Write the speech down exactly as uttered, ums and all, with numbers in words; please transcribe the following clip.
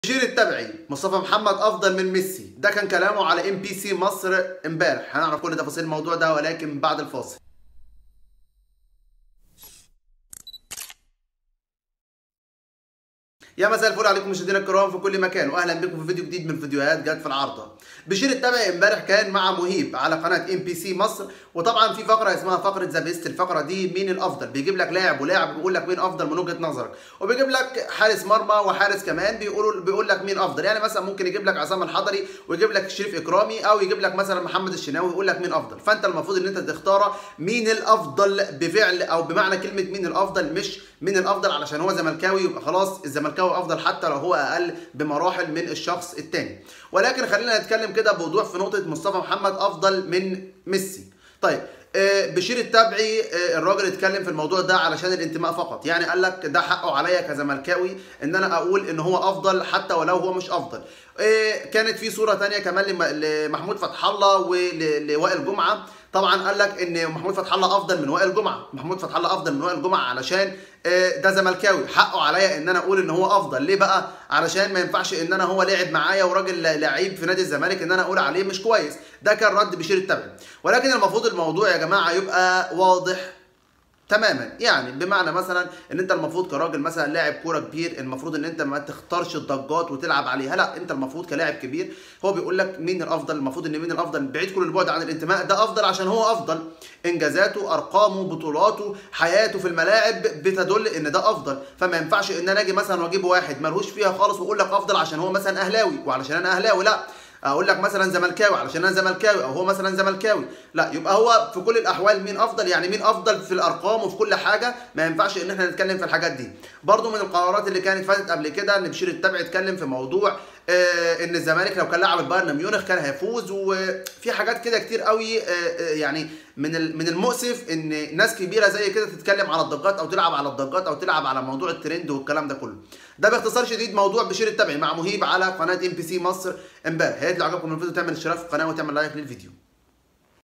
بشير التبعي مصطفى محمد افضل من ميسي، ده كان كلامه على ام بي سي مصر امبارح. هنعرف كل تفاصيل الموضوع ده ولكن بعد الفاصل. يا مساء الفل عليكم مشاهدينا الكرام في كل مكان، واهلا بكم في فيديو جديد من فيديوهات جت في العارضه. بشير التبعي امبارح كان مع مهيب على قناه ام بي سي مصر، وطبعا في فقره اسمها فقره ذا بيست. الفقره دي مين الافضل، بيجيب لك لاعب ولاعب بيقول لك مين افضل من وجهه نظرك، وبيجيب لك حارس مرمى وحارس كمان بيقولوا بيقول لك مين افضل. يعني مثلا ممكن يجيب لك عصام الحضري ويجيب لك شريف اكرامي، او يجيب لك مثلا محمد الشناوي ويقول لك مين افضل. فانت المفروض ان انت تختار مين الافضل بفعل او بمعنى كلمه مين الافضل، مش مين الافضل علشان هو زملكاوي يبقى خلاص الزملكاوي افضل حتى لو هو اقل بمراحل من الشخص الثاني. ولكن خلينا نتكلم كده بوضوح في نقطه مصطفى محمد افضل من ميسي. طيب بشير التبعي الراجل اتكلم في الموضوع ده علشان الانتماء فقط، يعني قال لك ده حقه عليا كزملكاوي ان انا اقول ان هو افضل حتى ولو هو مش افضل. كانت في صوره ثانيه كمان لمحمود فتح الله ولوائل جمعه، طبعا قال لك ان محمود فتح الله افضل من وائل جمعه. محمود فتح الله افضل من وائل جمعه علشان ده زملكاوي، حقه عليا ان انا اقول ان هو افضل. ليه بقى؟ علشان ما ينفعش ان انا هو لعب معايا وراجل لعيب في نادي الزمالك ان انا اقول عليه مش كويس. ده كان رد بشير التبعي. ولكن المفروض الموضوع يا جماعه يبقى واضح تماما، يعني بمعنى مثلا ان انت المفروض كراجل مثلا لاعب كوره كبير، المفروض ان انت ما تختارش الضجات وتلعب عليها، لا انت المفروض كلاعب كبير هو بيقول لك مين الافضل، المفروض ان مين الافضل بعيد كل البعد عن الانتماء، ده افضل عشان هو افضل. انجازاته، ارقامه، بطولاته، حياته في الملاعب بتدل ان ده افضل. فما ينفعش ان انا اجي مثلا واجيب واحد ملهوش فيها خالص واقول لك افضل عشان هو مثلا اهلاوي وعلشان انا اهلاوي، لا اقول لك مثلا زملكاوي علشان انا زملكاوي او هو مثلا زملكاوي، لا يبقى هو في كل الاحوال مين افضل، يعني مين افضل في الارقام وفي كل حاجه. ما ينفعش ان احنا نتكلم في الحاجات دي. برضو من القرارات اللي كانت فاتت قبل كده ان بشير التبعي اتكلم في موضوع آه ان الزمالك لو كان لعب البايرن ميونخ كان هيفوز، وفي حاجات كده كتير قوي. آه يعني من من المؤسف ان ناس كبيره زي كده تتكلم على الضجات او تلعب على الضجات او تلعب على موضوع الترند والكلام ده كله. ده باختصار شديد موضوع بشير التبعي مع مهيب على قناه ام بي سي مصر امبارح. يا ريت لو عجبكم الفيديو تعمل اشتراك في القناه وتعمل لايك للفيديو.